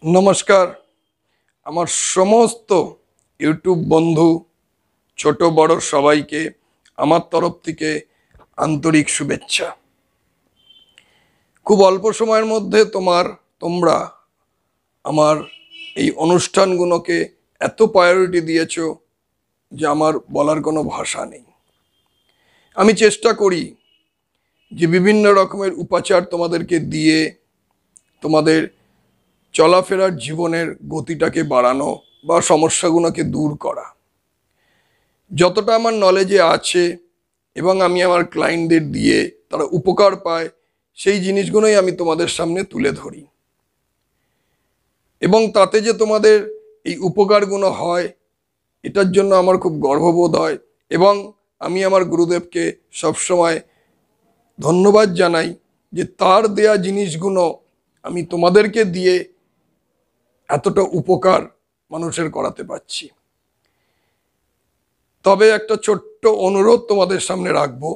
नमस्कार आमार समस्त यूट्यूब बंधु छोट बड़ सबाई के आमार तरफ थेके आंतरिक शुभेच्छा। खूब अल्प समयेर मध्य तोमरा आमार এই অনুষ্ঠানগুলোকে এত প্রায়োরিটি দিয়েছো যে আমার বলার কোনো ভাষা নেই। আমি চেষ্টা করি যে বিভিন্ন রকমের উপাচার তোমাদেরকে দিয়ে তোমাদের চলাফেরার জীবনের গতিটাকে বাড়ানো বা সমস্যাগুলোকে দূর করা। যতটা আমার নলেজে আছে এবং আমি আমার ক্লায়েন্টদের দিয়ে তারা উপকার পায় সেই জিনিসগুলোই আমি তোমাদের সামনে তুলে ধরি এবং তাতে যে তোমাদের এই উপকারগুলো হয় এটার জন্য আমার খুব গর্ববোধ হয় এবং আমি আমার গুরুদেবকে সবসময় ধন্যবাদ জানাই যে তার দেয়া জিনিসগুলো আমি তোমাদেরকে দিয়ে এতটা উপকার মানুষের করাতে পারছি। তবে একটা ছোট্ট অনুরোধ তোমাদের সামনে রাখবো,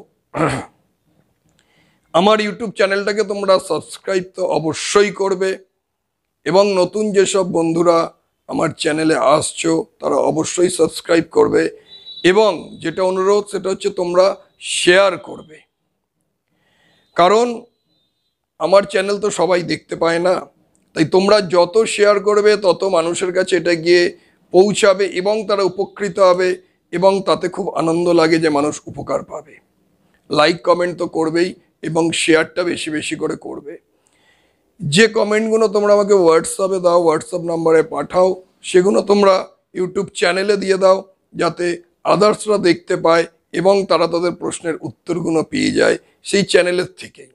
আমার ইউটিউব চ্যানেলটাকে তোমরা সাবস্ক্রাইব তো অবশ্যই করবে এবং নতুন যেসব বন্ধুরা আমার চ্যানেলে আসছো তারা অবশ্যই সাবস্ক্রাইব করবে এবং যেটা অনুরোধ সেটা হচ্ছে তোমরা শেয়ার করবে, কারণ আমার চ্যানেল তো সবাই দেখতে পায় না, তাই তোমরা যত শেয়ার করবে তত মানুষের কাছে এটা গিয়ে পৌঁছাবে এবং তারা উপকৃত হবে এবং তাতে খুব আনন্দ লাগে যে মানুষ উপকার পাবে। লাইক কমেন্ট তো করবেই এবং শেয়ারটা বেশি বেশি করে করবে। যে কমেন্টগুলো তোমরা আমাকে হোয়াটসঅ্যাপে দাও, হোয়াটসঅ্যাপ নাম্বারে পাঠাও, সেগুলো তোমরা ইউটিউব চ্যানেলে দিয়ে দাও যাতে আদার্সরা দেখতে পায় এবং তারা তাদের প্রশ্নের উত্তরগুলো পেয়ে যায় সেই চ্যানেলের থেকেই।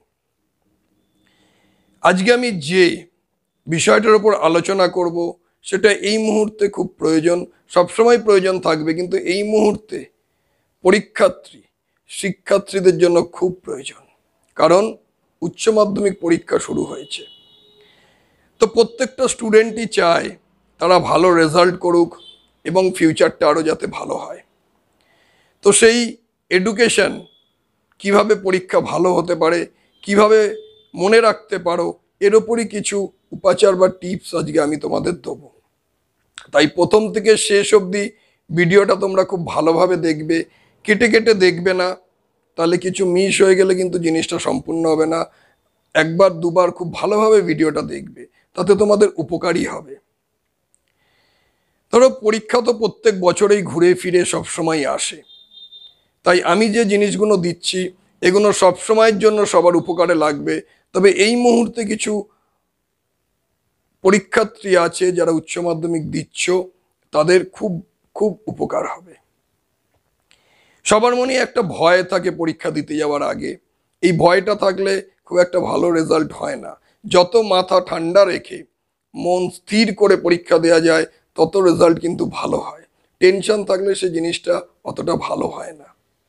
আজকে আমি যে বিষয়টার উপর আলোচনা করব সেটা এই মুহূর্তে খুব প্রয়োজন, সবসময় প্রয়োজন থাকবে, কিন্তু এই মুহূর্তে পরীক্ষার্থী শিক্ষার্থীদের জন্য খুব প্রয়োজন, কারণ উচ্চ মাধ্যমিক পরীক্ষা শুরু হয়েছে। তো প্রত্যেকটা স্টুডেন্টই চায় তারা ভালো রেজাল্ট করুক এবং ফিউচারটা আরও যাতে ভালো হয়। তো সেই এডুকেশন কিভাবে পরীক্ষা ভালো হতে পারে, কিভাবে মনে রাখতে পারো, এর ওপরই কিছু উপাচার বা টিপস আজকে আমি তোমাদের দেবো। তাই প্রথম থেকে শেষ অবধি ভিডিওটা তোমরা খুব ভালোভাবে দেখবে, কেটে কেটে দেখবে না, তাহলে কিছু মিস হয়ে গেলে কিন্তু জিনিসটা সম্পূর্ণ হবে না। একবার দুবার খুব ভালোভাবে ভিডিওটা দেখবে, তাতে তোমাদের উপকারই হবে। ধরো পরীক্ষা তো প্রত্যেক বছরেই ঘুরে ফিরে সবসময় আসে, তাই আমি যে জিনিসগুলো দিচ্ছি এগুলো সবসময়ের জন্য সবার উপকারে লাগবে। তবে এই মুহূর্তে কিছু পরীক্ষার্থী আছে যারা উচ্চ মাধ্যমিক দিচ্ছ, তাদের খুব খুব উপকার হবে। সবার মনে একটা ভয় থাকে পরীক্ষা দিতে যাওয়ার আগে, এই ভয়টা থাকলে খুব একটা ভালো রেজাল্ট হয় না। যত মাথা ঠান্ডা রেখে মন স্থির করে পরীক্ষা দেওয়া যায় তত রেজাল্ট কিন্তু ভালো হয়। টেনশন থাকলে সে জিনিসটা অতটা ভালো হয় না।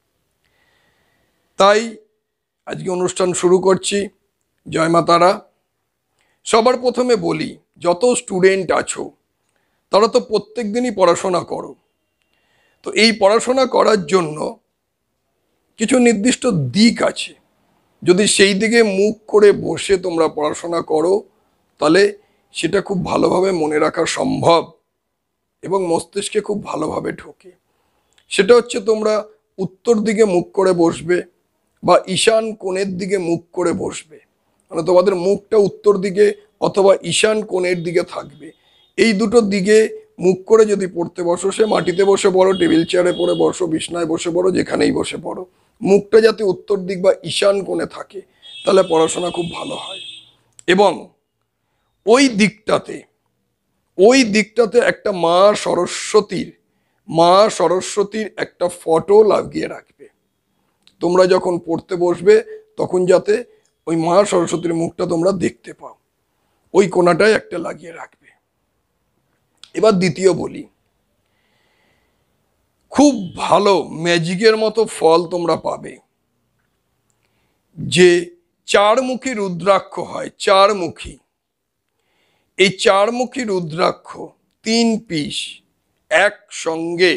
তাই আজকে অনুষ্ঠান শুরু করছি। জয় মা তারা। সবার প্রথমে বলি, যত স্টুডেন্ট আছো তারা তো প্রত্যেক দিনই পড়াশোনা করো। তো এই পড়াশোনা করার জন্য কিছু নির্দিষ্ট দিক আছে, যদি সেই দিকে মুখ করে বসে তোমরা পড়াশোনা করো তাহলে সেটা খুব ভালোভাবে মনে রাখা সম্ভব এবং মস্তিষ্কে খুব ভালোভাবে ঢোকে। সেটা হচ্ছে তোমরা উত্তর দিকে মুখ করে বসবে বা ঈশান কোণের দিকে মুখ করে বসবে, মানে তোমাদের মুখটা উত্তর দিকে অথবা ঈশান কোণের দিকে থাকবে। এই দুটো দিকে মুখ করে যদি পড়তে বসো, সে মাটিতে বসে পড়ো, টেবিল চেয়ারে পড়ে বসো, বিছনায় বসে পড়ো, যেখানেই বসে পড়ো, মুখটা যাতে উত্তর দিক বা ঈশান কোণে থাকে, তাহলে পড়াশোনা খুব ভালো হয়। এবং ওই দিকটাতে একটা মা সরস্বতীর একটা ফটো লাগিয়ে রাখবে। তোমরা যখন পড়তে বসবে তখন যাতে ওই মা সরস্বতীর মুখটা তোমরা দেখতে পাও, ওই কোণাটায় একটা লাগিয়ে রাখবে। এবার দ্বিতীয় বলি, খুব ভালো ম্যাজিকের মতো ফল তোমরা পাবে যে চারমুখী রুদ্রাক্ষ হয়, চারমুখী। এই চারমুখী রুদ্রাক্ষ 3 পিস একসঙ্গে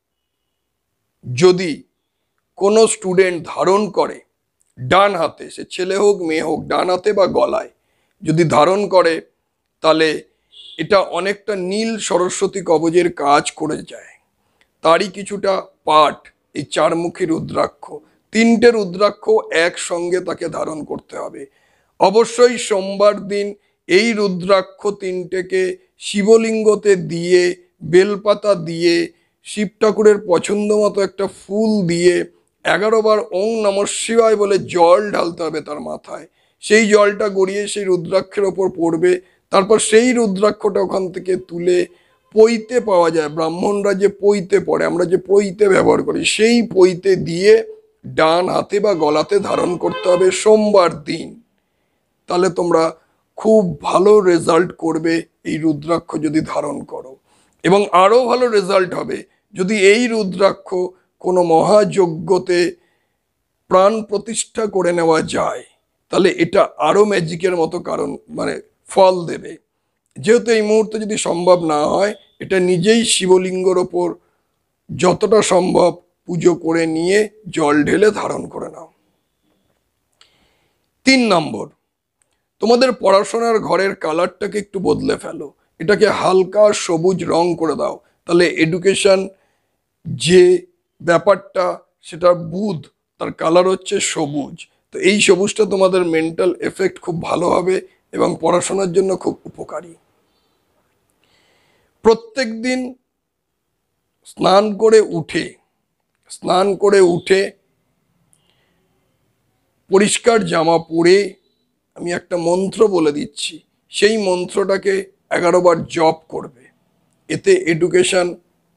যদি কোনো স্টুডেন্ট ধারণ করে, ডান হাতে, সে ছেলে হোক মেয়ে হোক, ডান হাতে বা গলায় যদি ধারণ করে, তাহলে এটা অনেকটা নীল সরস্বতী কবচের কাজ করে যায়। তারই কিছুটা পার্ট এই চারমুখী রুদ্রাক্ষ। তিনটে রুদ্রাক্ষ একসঙ্গে তাকে ধারণ করতে হবে। অবশ্যই সোমবার দিন এই রুদ্রাক্ষ তিনটেকে শিবলিঙ্গতে দিয়ে, বেলপাতা দিয়ে, শিব ঠাকুরের পছন্দ মতো একটা ফুল দিয়ে 11 বার ওং নমঃ শিবায় বলে জল ঢালতে হবে তার মাথায়। সেই জলটা গড়িয়ে সেই রুদ্রাক্ষের ওপর পড়বে। তারপর সেই রুদ্রাক্ষটা ওখান থেকে তুলে পৈতে পাওয়া যায়, ব্রাহ্মণরা যে পৈতে পড়ে, আমরা যে পৈতে ব্যবহার করি, সেই পৈতে দিয়ে ডান হাতে বা গলাতে ধারণ করতে হবে সোমবার দিন। তাহলে তোমরা খুব ভালো রেজাল্ট করবে এই রুদ্রাক্ষ যদি ধারণ করো। এবং আরও ভালো রেজাল্ট হবে যদি এই রুদ্রাক্ষ কোনো মহাযজ্ঞতে প্রাণ প্রতিষ্ঠা করে নেওয়া যায়, তাহলে এটা আরও ম্যাজিকের মতো কারণ ফল দেবে। যেহেতু এই মুহূর্তে যদি সম্ভব না হয়, এটা নিজেই শিবলিঙ্গর ওপর যতটা সম্ভব পুজো করে নিয়ে জল ঢেলে ধারণ করে নাও। 3 নম্বর, তোমাদের পড়াশোনার ঘরের কালারটাকে একটু বদলে ফেলো, এটাকে হালকা সবুজ রং করে দাও। তাহলে এডুকেশন যে ব্যাপারটা, সেটা বুধ, তার কালার হচ্ছে সবুজ। তো এই সবুজটা তোমাদের মেন্টাল এফেক্ট খুব ভালো হবে এবং পড়াশোনার জন্য খুব উপকারী। প্রত্যেক দিন স্নান করে উঠে পরিষ্কার জামা পরে আমি একটা মন্ত্র বলে দিচ্ছি, সেই মন্ত্রটাকে 11 বার জপ করবে। এতে এডুকেশন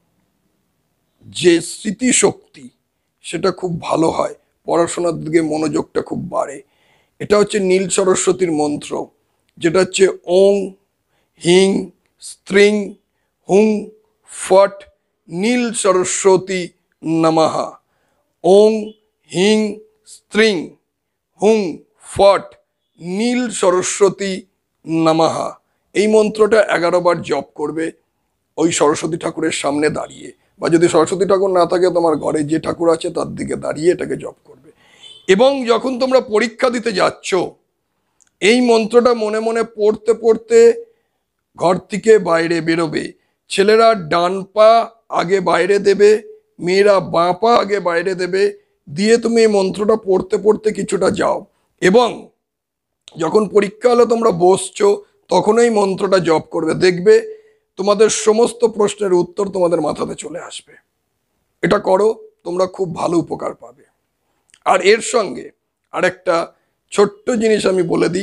যে স্মৃতিশক্তি সেটা খুব ভালো হয়, পড়াশোনার দিকে মনোযোগটা খুব বাড়ে। এটা হচ্ছে নীল সরস্বতীর মন্ত্র, যেটা হচ্ছে ওং হিং স্ত্রিং হুং ফট নীল সরস্বতী নমঃ। ওং হিং স্ত্রিং হুং ফট নীল সরস্বতী নমঃ। এই মন্ত্রটা 11 বার জপ করবে ওই সরস্বতী ঠাকুরের সামনে দাঁড়িয়ে, বা যদি সরস্বতী ঠাকুর না থাকে তোমার ঘরে যে ঠাকুর আছে তার দিকে দাঁড়িয়ে এটাকে জপ করবে। এবং যখন তোমরা পরীক্ষা দিতে যাচ্ছ, এই মন্ত্রটা মনে মনে পড়তে পড়তে ঘর থেকে বাইরে বেরোবে। ছেলেরা ডান পা আগে বাইরে দেবে, মেয়েরা বাঁ পা আগে বাইরে দেবে, দিয়ে তুমি এই মন্ত্রটা পড়তে পড়তে কিছুটা যাও। এবং যখন পরীক্ষা হলে তোমরা বসছো, তখন এই মন্ত্রটা জপ করবে। দেখবে তোমাদের সমস্ত প্রশ্নের উত্তর তোমাদের মাথাতে চলে আসবে। এটা করো, তোমরা খুব ভালো উপকার পাবে। আর এর সঙ্গে আরেকটা ছোট্ট জিনিস আমি বলে দিই,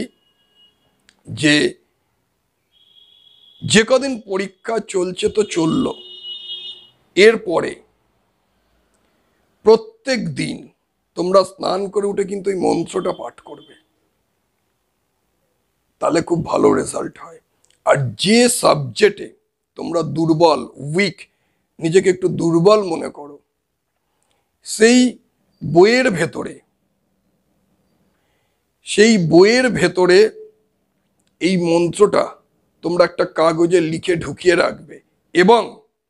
যে কদিন পরীক্ষা চলছে তো চললো, এরপরে প্রত্যেক দিন তোমরা স্নান করে উঠে কিন্তু এই মন্ত্রটা পাঠ করবে, তাহলে খুব ভালো রেজাল্ট হয়। আর যে সাবজেক্টে তোমরা দুর্বল, উইক, নিজেকে একটু দুর্বল মনে করো, সেই বইয়ের ভেতরে এই মন্ত্রটা তোমরা একটা কাগজে লিখে ঢুকিয়ে রাখবে। এবং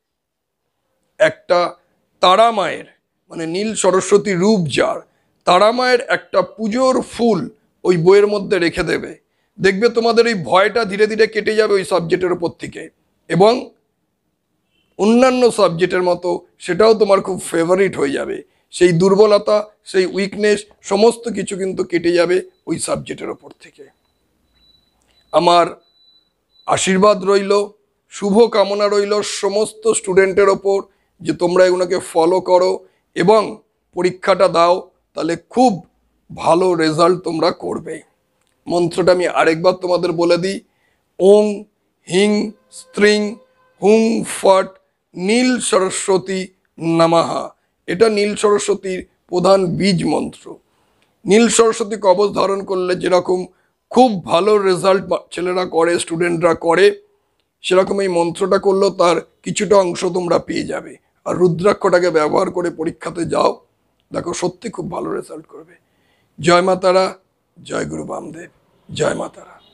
একটা তারা মায়ের, নীল সরস্বতী রূপ যার, তারা মায়ের একটা পুজোর ফুল ওই বইয়ের মধ্যে রেখে দেবে। দেখবে তোমাদের ওই ভয়টা ধীরে ধীরে কেটে যাবে ওই সাবজেক্টের ওপর থেকে, এবং অন্যান্য সাবজেক্টের মতো সেটাও তোমার খুব ফেভারিট হয়ে যাবে। সেই দুর্বলতা, সেই উইকনেস সমস্ত কিছু কিন্তু কেটে যাবে ওই সাবজেক্টের ওপর থেকে। আমার আশীর্বাদ রইল, শুভ কামনা রইল সমস্ত স্টুডেন্টের ওপর, যে তোমরা এগুলোকে ফলো করো এবং পরীক্ষাটা দাও, তাহলে খুব ভালো রেজাল্ট তোমরা করবে। মন্ত্রটা আমি আরেকবার তোমাদের বলে দিই, ওং হিং স্ত্রিং হুং ফট নীল সরস্বতী নমঃ। এটা নীল সরস্বতীর প্রধান বীজ মন্ত্র। নীল সরস্বতী কবচ ধারণ করলে যেরকম খুব ভালো রেজাল্ট ছেলেরা করে, স্টুডেন্টরা করে, সেরকম এই মন্ত্রটা করলেও তার কিছুটা অংশ তোমরা পেয়ে যাবে। আর রুদ্রাক্ষটাকে ব্যবহার করে পরীক্ষাতে যাও, দেখো সত্যি খুব ভালো রেজাল্ট করবে। জয় মা তারা, জয় গুরু বামদেব, জয় মা তারা।